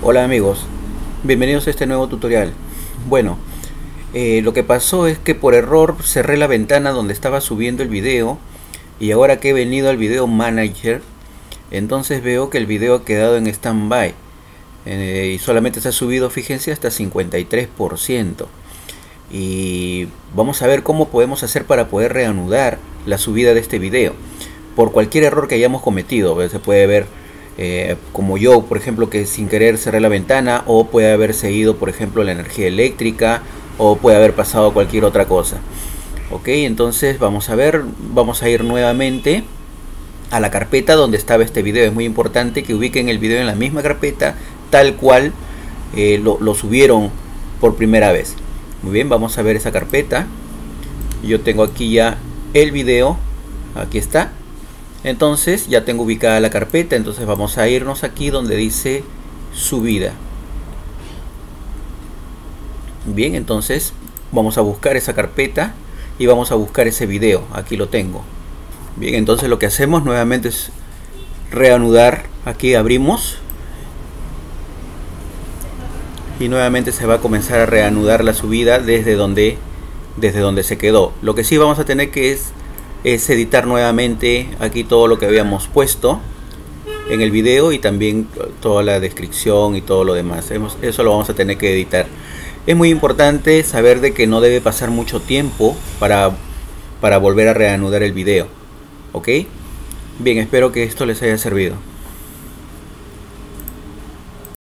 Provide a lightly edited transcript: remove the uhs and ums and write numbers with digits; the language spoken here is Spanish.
Hola amigos, bienvenidos a este nuevo tutorial. Bueno, lo que pasó es que por error cerré la ventana donde estaba subiendo el video y ahora que he venido al video manager, entonces veo que el video ha quedado en stand-by y solamente se ha subido, fíjense, hasta 53%. Y vamos a ver cómo podemos hacer para poder reanudar la subida de este video por cualquier error que hayamos cometido. Se puede ver como yo, por ejemplo, que sin querer cerré la ventana, o puede haberse ido, por ejemplo, la energía eléctrica, o puede haber pasado cualquier otra cosa. Ok, entonces vamos a ver, vamos a ir nuevamente a la carpeta donde estaba este video. Es muy importante que ubiquen el video en la misma carpeta tal cual lo subieron por primera vez. Muy bien, vamos a ver esa carpeta. Yo tengo aquí ya el video, aquí está. Entonces ya tengo ubicada la carpeta, entonces vamos a irnos aquí donde dice subida. Bien, entonces vamos a buscar esa carpeta y vamos a buscar ese video. Aquí lo tengo. Bien, entonces lo que hacemos nuevamente es reanudar. Aquí abrimos y nuevamente se va a comenzar a reanudar la subida desde donde se quedó. Lo que sí vamos a tener que es editar nuevamente aquí todo lo que habíamos puesto en el video y también toda la descripción y todo lo demás. Eso lo vamos a tener que editar. Es muy importante saber de que no debe pasar mucho tiempo para volver a reanudar el video. ¿Ok? Bien, espero que esto les haya servido.